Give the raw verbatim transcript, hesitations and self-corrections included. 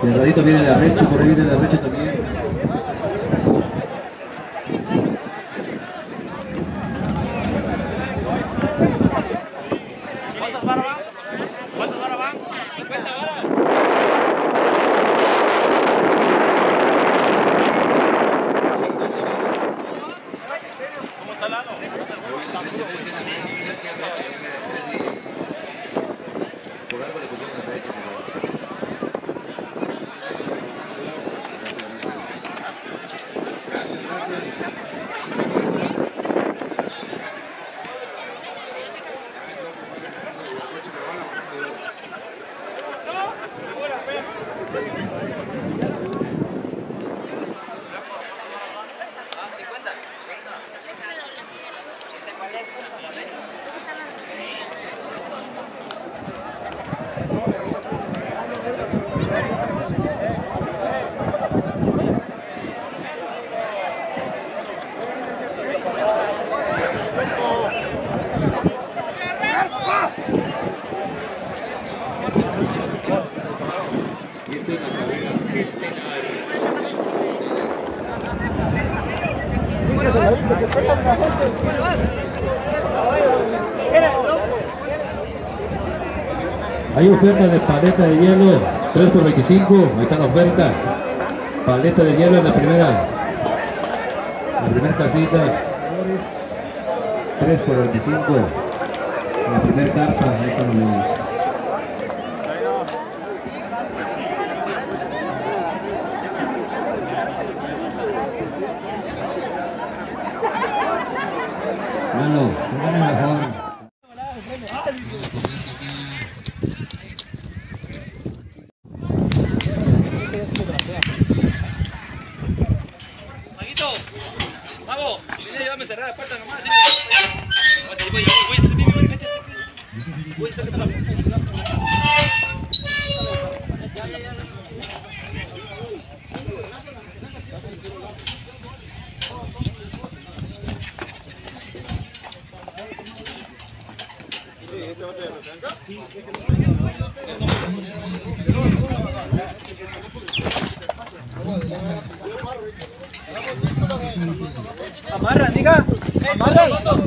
Y al radito viene la Reche, por ahí viene la Reche también. ¿Cuántas varas van? ¿Cuántas varas van? cincuenta varas. ¿Cómo está el ano? Por algo le pusieron la Reche. Gracias, gracias. Hay oferta de paleta de hielo, tres por veinticinco, ahí está la oferta. Paleta de hielo en la primera, la primera casita, tres por veinticinco, en la primera carpa, ahí están los menús. Bueno, póngame mejor. Maguito, Mago, vine a ayudarme a cerrar la puerta nomás. Voy, voy, voy, voy, voy, voy, sácate la puerta. Ya, ya, ya. Amarra, amiga. Amarra.